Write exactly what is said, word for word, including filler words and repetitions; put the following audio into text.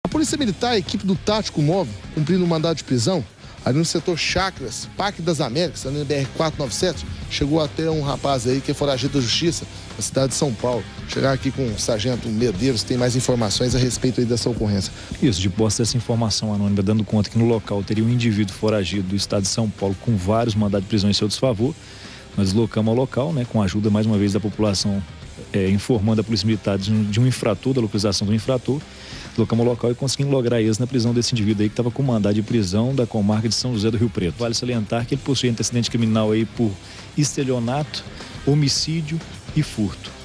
Polícia Militar, a equipe do Tático Móvel, cumprindo um mandado de prisão, ali no setor Chacras, Parque das Américas, ali no B R quatrocentos e noventa e sete, chegou até um rapaz aí que é foragido da Justiça, na cidade de São Paulo. Chegar aqui com o sargento Medeiros, tem mais informações a respeito aí dessa ocorrência. Isso, de posse dessa informação anônima, dando conta que no local teria um indivíduo foragido do estado de São Paulo com vários mandados de prisão em seu desfavor. Nós deslocamos ao local, né, com a ajuda, mais uma vez, da população, é, informando a Polícia Militar de um, de um infrator, da localização do infrator. Deslocamos ao local e conseguimos lograr êxito na prisão desse indivíduo aí que estava com mandado de prisão da comarca de São José do Rio Preto. Vale salientar que ele possui antecedente criminal aí por estelionato, homicídio e furto.